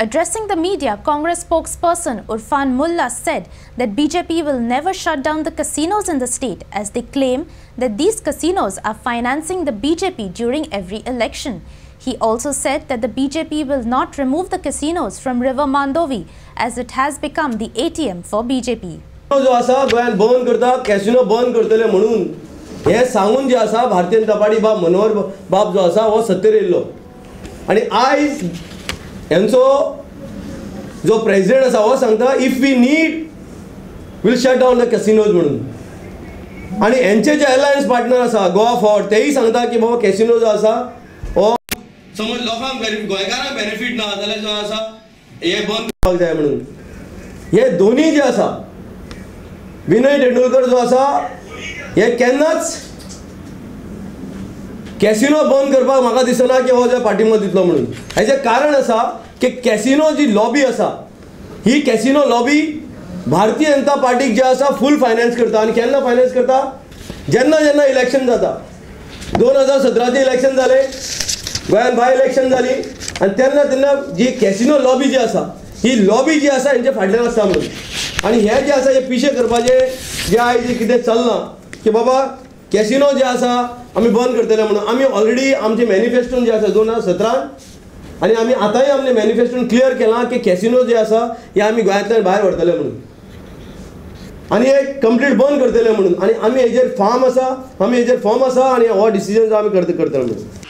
Addressing the media, Congress spokesperson Urfan Mullah said that BJP will never shut down the casinos in the state, as they claim that these casinos are financing the BJP during every election. He also said that the BJP will not remove the casinos from River Mandovi, as it has become the ATM for BJP. जो आसा गोंयांत बंद करता, casino बंद करतले म्हणून हे सांगून जे आसा भारतीय जनता पार्टी बाब मनोहर बाब जो आसा हो सत्तेर येयल्लो आनी आयज हेंचो जो प्रेसिडेंट आसा हो सांगता if we need will shut down the casinos म्हणून आनी हेंचे जे अलायन्स पार्टनर आसा गोवा फॉर्ड तेही सांगता की बाबा कॅसिनो जो आसा हो समज लोकांक गोंयकारांक बेनिफीट ना जाल्यार जो आसा हे बंद करपाक जाय म्हणून हे दोन्ही जे आसा विनय तेंडुलकर जो आसा हे केन्नाच कॅसिनो बंद करपाक म्हाका दिसना की हो जो पाठिंबो दितलो म्हणून हेजें कारण आसा की कॅसिनो जी लॉबी आसा ही कॅसिनो लॉबी भारतीय जनता पार्टीक जे आसा फूल फायनान्स करता आनी केन्ना फायनान्स करता जेन्ना जेन्ना इलेक्शन जाता 2017 इलेक्शन जाले गोंयांत बाय इलेक्शन जाली आनी तेन्ना तेन्ना जी कॅसिनो लॉबी जी आसा ही लॉबी जी आसा हेंचे फाटल्यान आसता म्हणून आनी हे जे आसा हे पिशे करपाचे जे आयज कितें चलना की बाबा कॅसिनो जे आसा आमी बंद करतले म्हणून आमी ऑलरेडी आमचे मॅनिफेस्टोन जे आसा 2017 आनी आमी आतांय आमचे मॅनिफेस्टोन क्लियर केलां की कॅसिनो जे आसा हे आमी गोंयांतल्यान भायर व्हरतले म्हणून आनी हे कंप्लीट बंद करतले म्हणून आनी आमी हेजेर फॉर्म आसा आनी हो डिसिजन आमी करतले म्हणून